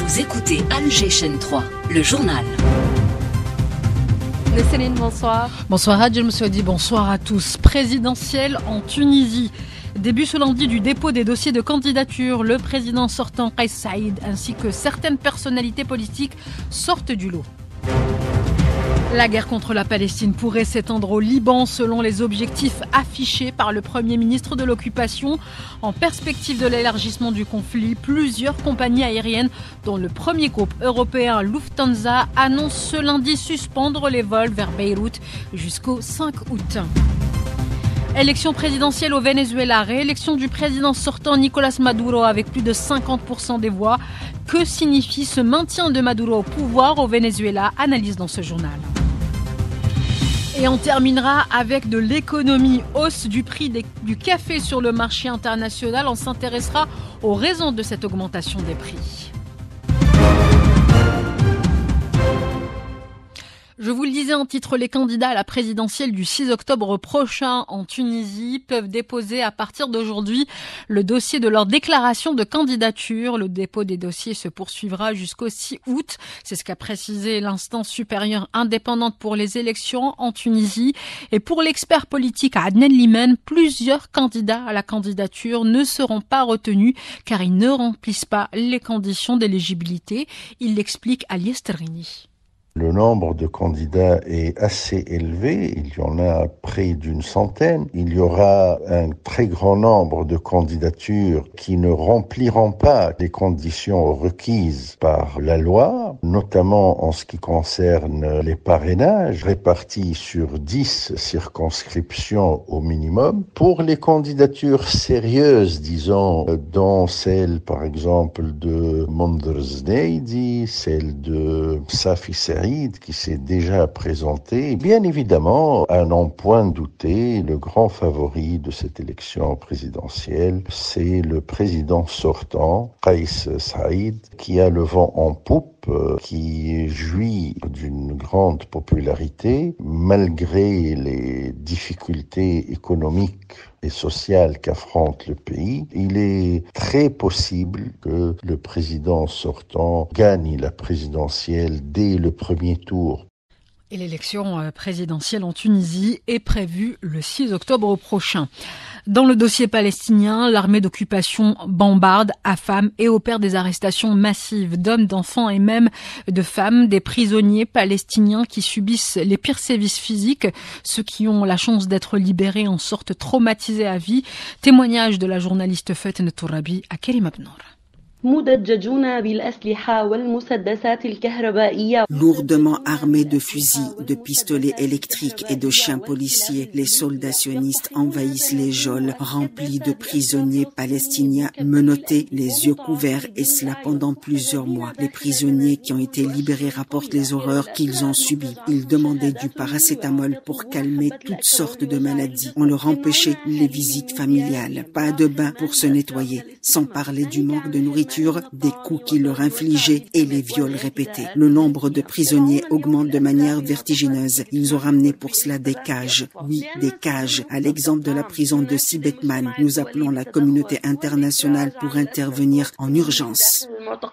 Vous écoutez Alger Chaîne 3, le journal. Céline, bonsoir. Bonsoir Adjel Moussoudi, bonsoir à tous. Présidentielle en Tunisie. Début ce lundi du dépôt des dossiers de candidature. Le président sortant Kais Saïd ainsi que certaines personnalités politiques sortent du lot. La guerre contre la Palestine pourrait s'étendre au Liban selon les objectifs affichés par le Premier ministre de l'occupation. En perspective de l'élargissement du conflit, plusieurs compagnies aériennes, dont le premier groupe européen Lufthansa, annoncent ce lundi suspendre les vols vers Beyrouth jusqu'au 5 août. Élection présidentielle au Venezuela, réélection du président sortant Nicolás Maduro avec plus de 50% des voix. Que signifie ce maintien de Maduro au pouvoir au Venezuela? Analyse dans ce journal. Et on terminera avec de l'économie, hausse du prix du café sur le marché international. On s'intéressera aux raisons de cette augmentation des prix. Je vous le disais en titre, les candidats à la présidentielle du 6 octobre prochain en Tunisie peuvent déposer à partir d'aujourd'hui le dossier de leur déclaration de candidature. Le dépôt des dossiers se poursuivra jusqu'au 6 août. C'est ce qu'a précisé l'instance supérieure indépendante pour les élections en Tunisie. Et pour l'expert politique Adnan Limen, plusieurs candidats à la candidature ne seront pas retenus car ils ne remplissent pas les conditions d'éligibilité. Il l'explique à Liesterini. Le nombre de candidats est assez élevé, il y en a près d'une centaine. Il y aura un très grand nombre de candidatures qui ne rempliront pas les conditions requises par la loi, notamment en ce qui concerne les parrainages répartis sur 10 circonscriptions au minimum. Pour les candidatures sérieuses, disons, dont celle par exemple de Mondr Zneidi, celle de Safi Saïd, qui s'est déjà présenté. Bien évidemment, à n'en point douter, le grand favori de cette élection présidentielle, c'est le président sortant, Kais Saïd, qui a le vent en poupe, qui jouit d'une grande popularité, malgré les difficultés économiques et sociales qu'affronte le pays. Il est très possible que le président sortant gagne la présidentielle dès le premier tour. Et l'élection présidentielle en Tunisie est prévue le 6 octobre prochain. Dans le dossier palestinien, l'armée d'occupation bombarde, affame et opère des arrestations massives d'hommes, d'enfants et même de femmes, des prisonniers palestiniens qui subissent les pires sévices physiques. Ceux qui ont la chance d'être libérés en sortent traumatisés à vie. Témoignage de la journaliste Faten Tourabi à Karim Abnour. Lourdement armés de fusils, de pistolets électriques et de chiens policiers, les soldats sionistes envahissent les geôles remplies de prisonniers palestiniens menottés, les yeux couverts, et cela pendant plusieurs mois. Les prisonniers qui ont été libérés rapportent les horreurs qu'ils ont subies. Ils demandaient du paracétamol pour calmer toutes sortes de maladies. On leur empêchait les visites familiales, pas de bain pour se nettoyer, sans parler du manque de nourriture, des coups qu'ils leur infligeaient et les viols répétés. Le nombre de prisonniers augmente de manière vertigineuse. Ils ont ramené pour cela des cages. Oui, des cages. À l'exemple de la prison de Sibetman, nous appelons la communauté internationale pour intervenir en urgence.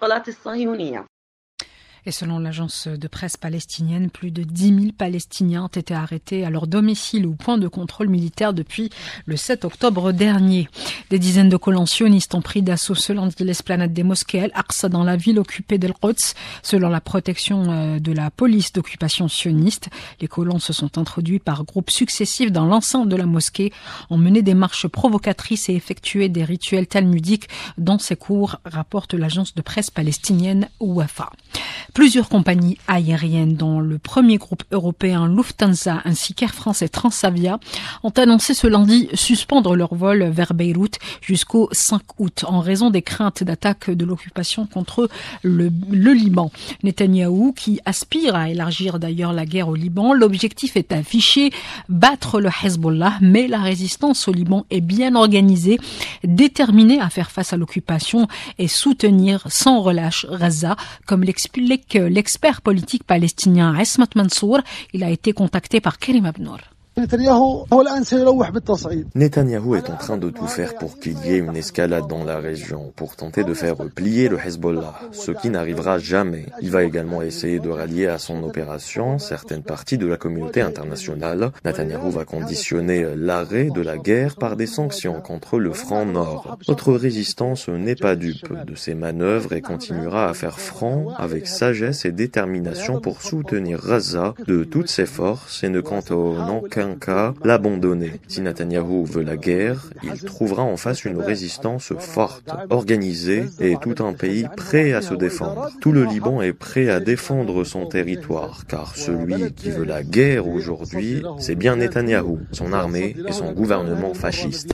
Et selon l'agence de presse palestinienne, plus de 10 000 Palestiniens ont été arrêtés à leur domicile ou point de contrôle militaire depuis le 7 octobre dernier. Des dizaines de colons sionistes ont pris d'assaut ce lundi l'esplanade des mosquées Al-Aqsa dans la ville occupée d'El-Quds. Selon la protection de la police d'occupation sioniste, les colons se sont introduits par groupes successifs dans l'enceinte de la mosquée, ont mené des marches provocatrices et effectué des rituels talmudiques dans ces cours, rapporte l'agence de presse palestinienne Wafa. Plusieurs compagnies aériennes, dont le premier groupe européen Lufthansa ainsi qu'Air France et Transavia, ont annoncé ce lundi suspendre leur vol vers Beyrouth jusqu'au 5 août en raison des craintes d'attaque de l'occupation contre le Liban. Netanyahou, qui aspire à élargir d'ailleurs la guerre au Liban, l'objectif est affiché, battre le Hezbollah, mais la résistance au Liban est bien organisée, déterminée à faire face à l'occupation et soutenir sans relâche Gaza, comme l'explique l'expert politique palestinien Esmat Mansour. Il a été contacté par Karim Abnour. Netanyahou est en train de tout faire pour qu'il y ait une escalade dans la région, pour tenter de faire plier le Hezbollah, ce qui n'arrivera jamais. Il va également essayer de rallier à son opération certaines parties de la communauté internationale. Netanyahou va conditionner l'arrêt de la guerre par des sanctions contre le Front Nord. Notre résistance n'est pas dupe de ces manœuvres et continuera à faire front avec sagesse et détermination pour soutenir Gaza de toutes ses forces et ne compte en aucun cas l'abandonner. Si Netanyahou veut la guerre, il trouvera en face une résistance forte, organisée et tout un pays prêt à se défendre. Tout le Liban est prêt à défendre son territoire, car celui qui veut la guerre aujourd'hui, c'est bien Netanyahou, son armée et son gouvernement fasciste.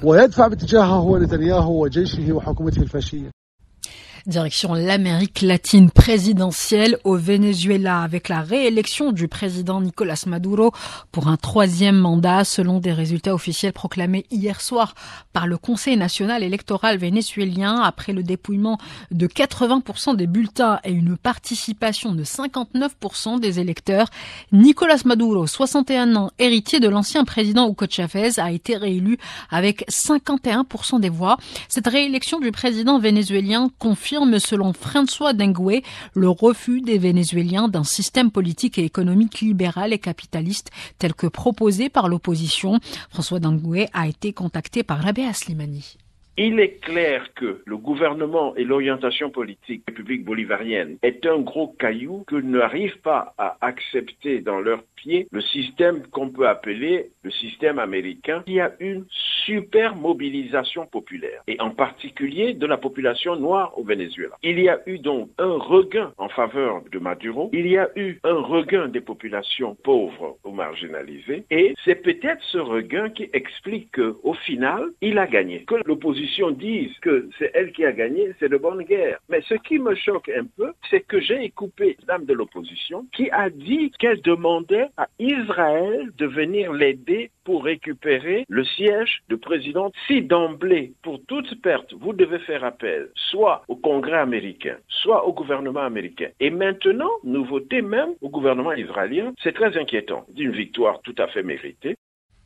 Direction l'Amérique latine présidentielle au Venezuela avec la réélection du président Nicolás Maduro pour un 3e mandat selon des résultats officiels proclamés hier soir par le Conseil national électoral vénézuélien après le dépouillement de 80% des bulletins et une participation de 59% des électeurs. Nicolás Maduro, 61 ans, héritier de l'ancien président Hugo Chávez, a été réélu avec 51% des voix. Cette réélection du président vénézuélien confirme selon François Dengue le refus des Vénézuéliens d'un système politique et économique libéral et capitaliste tel que proposé par l'opposition. François Dengue a été contacté par Rabea Slimani. Il est clair que le gouvernement et l'orientation politique république bolivarienne est un gros caillou que n'arrivent pas à accepter dans leurs pieds le système qu'on peut appeler le système américain. Il y a une super mobilisation populaire et en particulier de la population noire au Venezuela. Il y a eu donc un regain en faveur de Maduro. Il y a eu un regain des populations pauvres ou marginalisées et c'est peut-être ce regain qui explique qu'au final, il a gagné. Que l'opposition disent que c'est elle qui a gagné, c'est de bonne guerre. Mais ce qui me choque un peu, c'est que j'ai écouté une dame de l'opposition qui a dit qu'elle demandait à Israël de venir l'aider pour récupérer le siège de président. Si d'emblée, pour toute perte, vous devez faire appel soit au Congrès américain, soit au gouvernement américain, et maintenant, nouveauté même au gouvernement israélien, c'est très inquiétant. D'une victoire tout à fait méritée.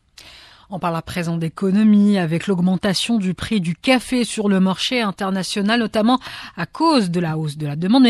On parle à présent d'économie avec l'augmentation du prix du café sur le marché international, notamment à cause de la hausse de la demande,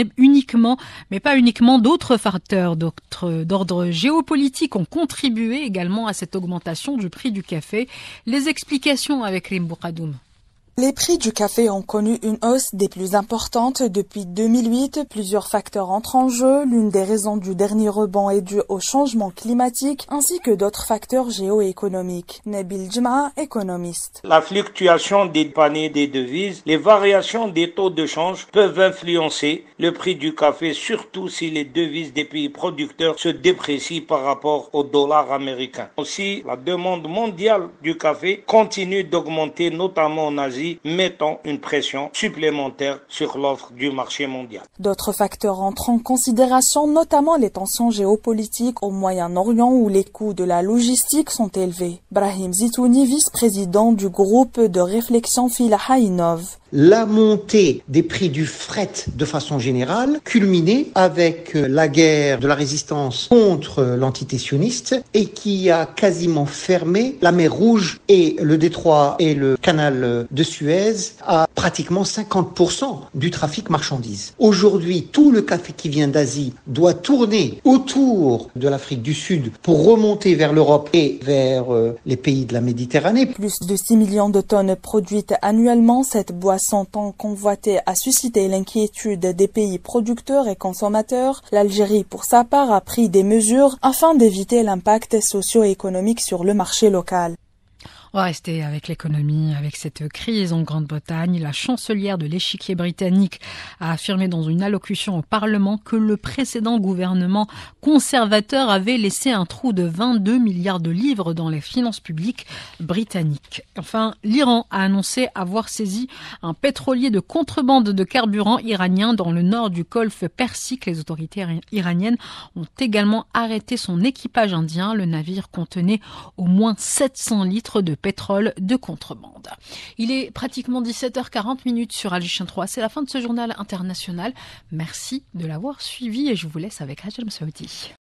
mais pas uniquement d'autres facteurs d'ordre géopolitique ont contribué également à cette augmentation du prix du café. Les explications avec Rim Boukadoum. Les prix du café ont connu une hausse des plus importantes depuis 2008. Plusieurs facteurs entrent en jeu. L'une des raisons du dernier rebond est due au changement climatique ainsi que d'autres facteurs géoéconomiques. Nabil Jma, économiste. La fluctuation des paniers des devises, les variations des taux de change peuvent influencer le prix du café, surtout si les devises des pays producteurs se déprécient par rapport au dollar américain. Aussi, la demande mondiale du café continue d'augmenter, notamment en Asie, mettant une pression supplémentaire sur l'offre du marché mondial. D'autres facteurs entrent en considération, notamment les tensions géopolitiques au Moyen-Orient où les coûts de la logistique sont élevés. Brahim Zitouni, vice-président du groupe de réflexion Filaha Innov. La montée des prix du fret de façon générale, culminée avec la guerre de la résistance contre l'entité sioniste et qui a quasiment fermé la mer Rouge et le détroit et le canal de Suez à pratiquement 50% du trafic marchandises. Aujourd'hui, tout le café qui vient d'Asie doit tourner autour de l'Afrique du Sud pour remonter vers l'Europe et vers les pays de la Méditerranée. Plus de 6 millions de tonnes produites annuellement, cette boisson tant convoitée a suscité l'inquiétude des pays producteurs et consommateurs. L'Algérie, pour sa part, a pris des mesures afin d'éviter l'impact socio-économique sur le marché local. On va rester avec l'économie, avec cette crise en Grande-Bretagne. La chancelière de l'échiquier britannique a affirmé dans une allocution au Parlement que le précédent gouvernement conservateur avait laissé un trou de 22 milliards de livres dans les finances publiques britanniques. Enfin, l'Iran a annoncé avoir saisi un pétrolier de contrebande de carburant iranien dans le nord du golfe Persique. Les autorités iraniennes ont également arrêté son équipage indien. Le navire contenait au moins 700 litres de pétrole de contrebande. Il est pratiquement 17h40 sur Al Jazeera 3. C'est la fin de ce journal international. Merci de l'avoir suivi et je vous laisse avec Hajjal Msaouti.